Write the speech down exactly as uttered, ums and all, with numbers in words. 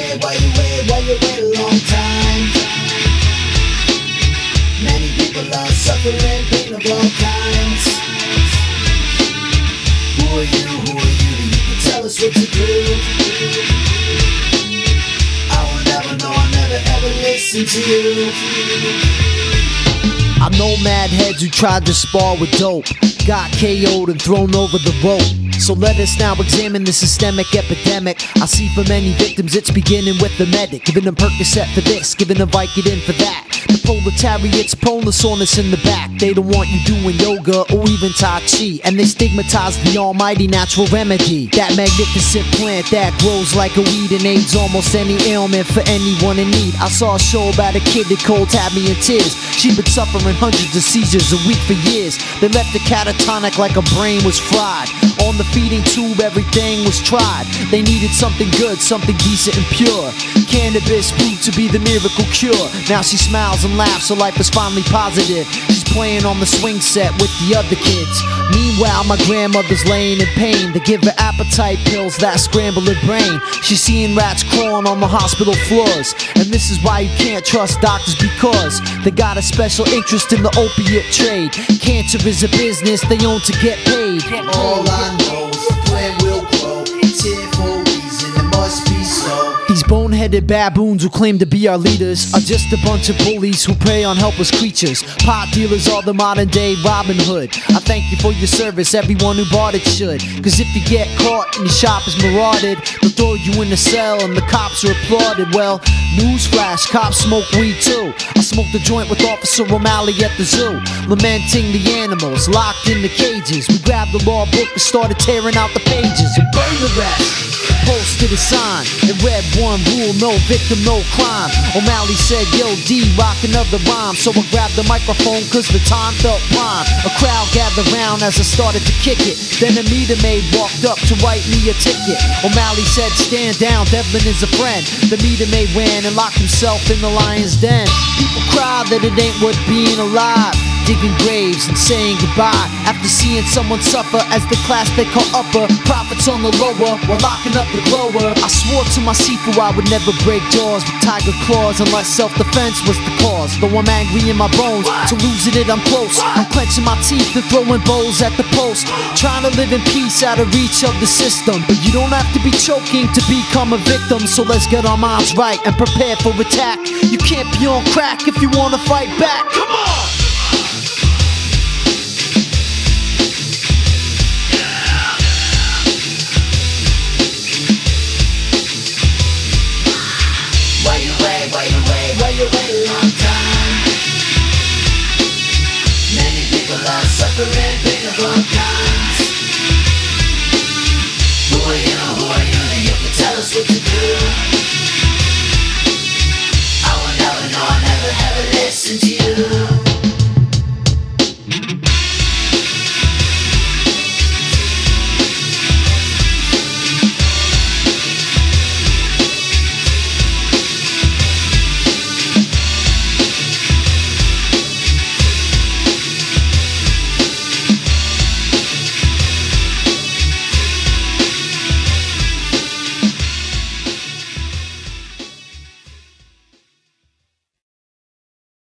wait, why you wait, why you wait a long time? Many people are suffering pain of all kinds. Who are you, who are you that you can tell us what to do? I will never know, I'll never ever listen to you. I know mad heads who tried to spar with dope, got K O'd and thrown over the rope. So let us now examine the systemic epidemic. I see for many victims it's beginning with the medic, giving them Percocet for this, giving them Vicodin for that. The proletariat's prone to soreness in the back. They don't want you doing yoga or even Tai Chi, and they stigmatize the almighty natural remedy, that magnificent plant that grows like a weed and aids almost any ailment for anyone in need. I saw a show about a kid that cold had me in tears. She'd been suffering hundreds of seizures a week for years. They left her catatonic like her brain was fried. On the feeding tube everything was tried. They needed something good, something decent and pure. Cannabis proved to be the miracle cure. Now she smiles and laughs, her life is finally positive. She's playing on the swing set with the other kids. Meanwhile my grandmother's laying in pain. They give her appetite pills that scramble her brain. She's seeing rats crawling on the hospital floors. And this is why you can't trust doctors, because they got a special interest in the opiate trade. Cancer is a business they own to get paid. All I know is the plant will grow. It's here for a reason, it must be so. These boneheaded baboons who claim to be our leaders are just a bunch of bullies who prey on helpless creatures. Pot dealers are the modern day Robin Hood. I thank you for your service, everyone who bought it should. Cause if you get caught and your shop is marauded, they'll throw you in a cell and the cops are applauded. Well, newsflash, cops smoke weed too. I smoked a joint with Officer O'Malley at the zoo, lamenting the animals locked in the cages. We grabbed the law book and started tearing out the pages and burn the rest. Posted a sign, it read one rule, no victim, no crime. O'Malley said, yo D, rock another rhyme. So I grabbed the microphone cause the time felt prime. A crowd gathered round as I started to kick it. Then a meter maid walked up to write me a ticket. O'Malley said, stand down, Devlin is a friend. The meter maid ran and locked himself in the lion's den. People cry that it ain't worth being alive, digging graves and saying goodbye after seeing someone suffer as the class they call upper. Profits on the lower while locking up the grower. I swore to my Sifu I would never break jaws with tiger claws unless self-defense was the cause. Though I'm angry in my bones, to losing it I'm close. I'm clenching my teeth and throwing bowls at the post, trying to live in peace out of reach of the system. But you don't have to be choking to become a victim. So let's get our minds right and prepare for attack. You can't be on crack if you wanna fight back. Come on! Why you wait, why you wait a long time? Many people are suffering pain of all kinds. Who are you, who are you that you can tell us what to do?